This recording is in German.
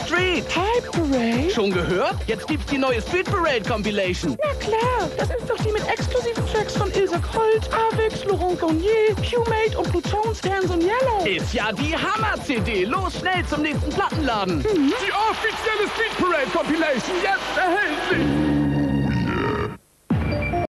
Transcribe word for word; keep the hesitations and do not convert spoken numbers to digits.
Street. Hype Parade? Schon gehört? Jetzt gibt's die neue Street Parade Compilation. Na klar, das ist doch die mit exklusiven Tracks von Ilse Colt, Avix, Laurent Garnier, Q-Mate und Plutons Dance und Yellow. Ist ja die Hammer-C D. Los, schnell zum nächsten Plattenladen. Mhm. Die offizielle Street Parade Compilation jetzt erhältlich.